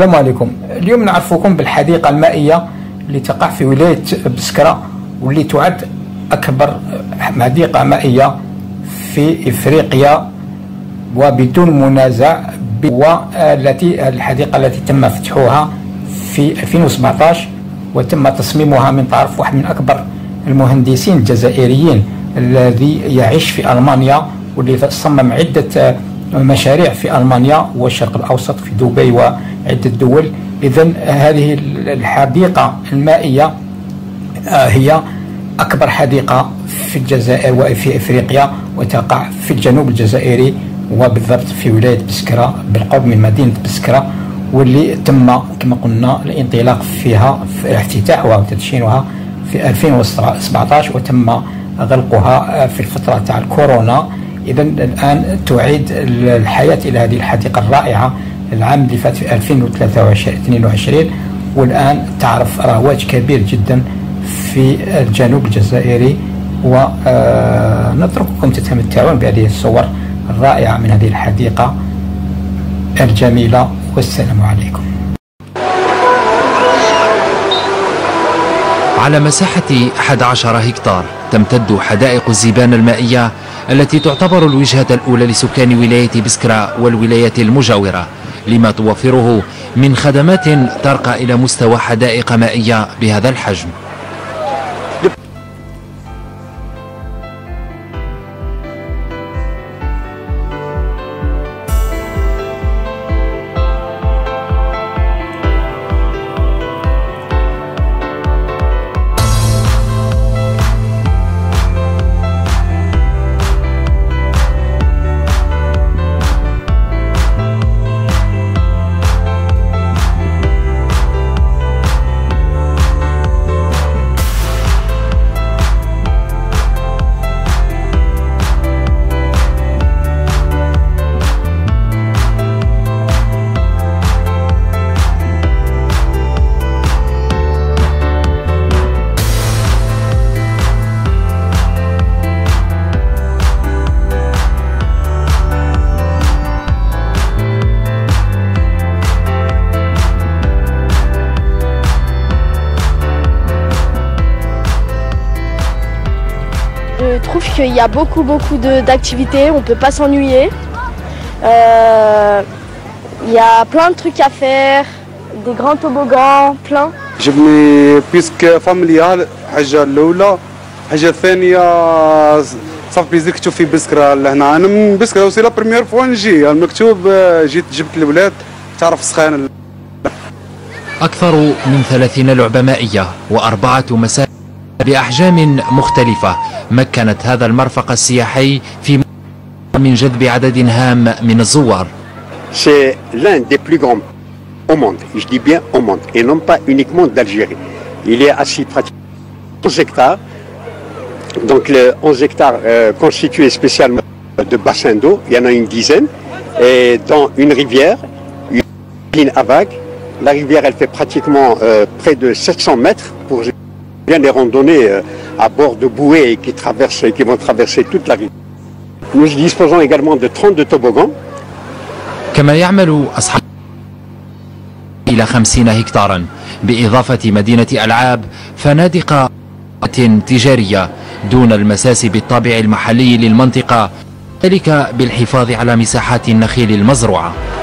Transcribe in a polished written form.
السلام عليكم. اليوم نعرفكم بالحديقة المائية اللي تقع في ولاية بسكرة، واللي تعد أكبر حديقة مائية في إفريقيا وبدون منازع، والتي الحديقة التي تم فتحها في 2017 وتم تصميمها من طرف واحد من أكبر المهندسين الجزائريين الذي يعيش في ألمانيا، واللي صمم عدة مشاريع في ألمانيا والشرق الأوسط في دبي وعدة دول. إذن هذه الحديقة المائية هي أكبر حديقة في الجزائر وفي إفريقيا، وتقع في الجنوب الجزائري وبالضبط في ولاية بسكرة بالقرب من مدينة بسكرة، واللي تم كما قلنا الانطلاق فيها في افتتاحها وتدشينها في 2017 وتم غلقها في الفترة تاع الكورونا. إذا الآن تعيد الحياة إلى هذه الحديقة الرائعة العام اللي فات في 2023 والآن تعرف رواج كبير جدا في الجنوب الجزائري. ونترككم تتمتعون بهذه الصور الرائعة من هذه الحديقة الجميلة، والسلام عليكم. على مساحة 11 هكتار تمتد حدائق الزبان المائية التي تعتبر الوجهة الأولى لسكان ولاية بسكرة والولايات المجاورة، لما توفره من خدمات ترقى إلى مستوى حدائق مائية بهذا الحجم. Je trouve qu'il y a beaucoup d'activités, on ne peut pas s'ennuyer. Il y a plein de trucs à faire, des grands toboggans, plein. جبني بيسك فاميليال حاجة الأولى، حاجة الثانية صافي بيزيك تشوف في بسكرة لهنا. أنا من بسكرة وسي لا بريمير فوا نجي، المكتوب جيت جبت الولاد تعرف سخان. أكثر من 30 لعبة مائية و4 مساجد بأحجام مختلفة مكنت هذا المرفق السياحي من جذب عدد هام من الزوار. C'est l'un des plus grands au monde, je dis bien au monde, et non pas uniquement d'Algérie. Il est assis pratiquement 11 hectares, donc les 11 hectares constitués spécialement de bassins d'eau, il y en a une dizaine, et dans une rivière, une ligne à vagues. La rivière, elle fait pratiquement près de 700 mètres pour bien les randonnées à bord de bouées qui vont traverser toute la rivière. Nous disposons également de 32 toboggans. كما يعمل أصحاب إلى 50 هكتارا بإضافة مدينة ألعاب، فنادق تجارية دون المساس بالطابع المحلي للمنطقة، ذلك بالحفاظ على مساحات النخيل المزروعة.